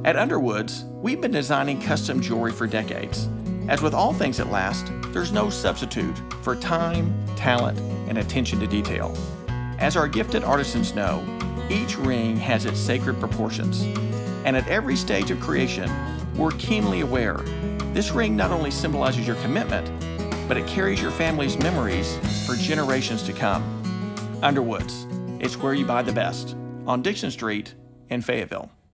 At Underwoods, we've been designing custom jewelry for decades. As with all things that last, there's no substitute for time, talent, and attention to detail. As our gifted artisans know, each ring has its sacred proportions. And at every stage of creation, we're keenly aware this ring not only symbolizes your commitment, but it carries your family's memories for generations to come. Underwoods, it's where you buy the best, on Dixon Street in Fayetteville.